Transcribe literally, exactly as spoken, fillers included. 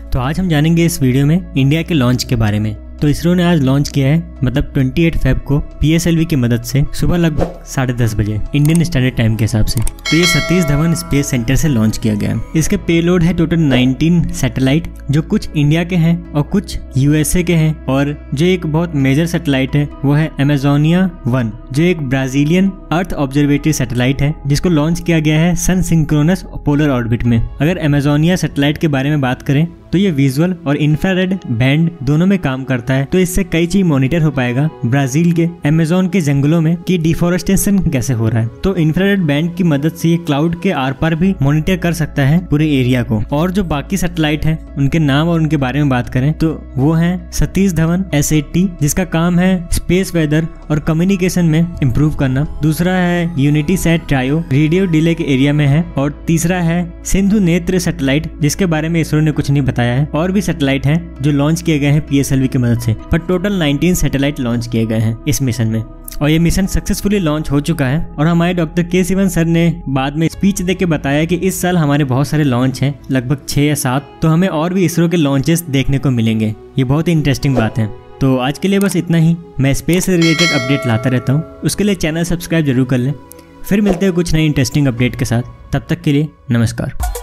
तो आज हम जानेंगे इस वीडियो में इंडिया के लॉन्च के बारे में। तो इसरो ने आज लॉन्च किया है, मतलब अट्ठाईस फेब को पी एस एल वी की मदद से सुबह लगभग साढ़े दस बजे इंडियन स्टैंडर्ड टाइम के हिसाब से। तो ये सतीश धवन स्पेस सेंटर से लॉन्च किया गया है। इसके पेलोड है टोटल उन्नीस सैटेलाइट, जो कुछ इंडिया के हैं और कुछ यू एस ए के हैं, और जो एक बहुत मेजर सैटेलाइट है वो है अमेजोनिया वन, जो एक ब्राजीलियन अर्थ ऑब्जर्वेटरी सैटेलाइट है जिसको लॉन्च किया गया है सन सिंक्रोनस पोलर ऑर्बिट में। अगर अमेजोनिया सैटेलाइट के बारे में बात करें तो ये विजुअल और इंफ्रारेड बैंड दोनों में काम करता है, तो इससे कई चीज मॉनिटर हो पाएगा ब्राजील के अमेजोन के जंगलों में कि डिफोरेस्टेशन कैसे हो रहा है। तो इंफ्रारेड बैंड की मदद से ये क्लाउड के आर पार भी मॉनिटर कर सकता है पूरे एरिया को। और जो बाकी सैटेलाइट है उनके नाम और उनके बारे में बात करें तो वो है Satish Dhawan S eight T, जिसका काम है स्पेस वेदर और कम्युनिकेशन में इम्प्रूव करना। दूसरा है unity sat trio, radio delay के एरिया में है। और तीसरा है सिंधु नेत्र सैटेलाइट, जिसके बारे में इसरो ने कुछ नहीं बताया है। और भी सैटेलाइट हैं जो लॉन्च किए गए हैं पी एस एल वी की मदद से, पर टोटल उन्नीस सैटेलाइट लॉन्च किए गए हैं इस मिशन में। और ये मिशन सक्सेसफुली लॉन्च हो चुका है। और हमारे डॉक्टर के सिवन सर ने बाद में स्पीच देके बताया कि इस साल हमारे बहुत सारे लॉन्च हैं, लगभग छह या सात, तो हमें और भी इसरो के लॉन्चेस देखने को मिलेंगे। ये बहुत ही इंटरेस्टिंग बात है। तो आज के लिए बस इतना ही। मैं स्पेस से रिलेटेड अपडेट लाता रहता हूँ, उसके लिए चैनल सब्सक्राइब जरूर कर लें। फिर मिलते हैं कुछ नई इंटरेस्टिंग अपडेट के साथ, तब तक के लिए नमस्कार।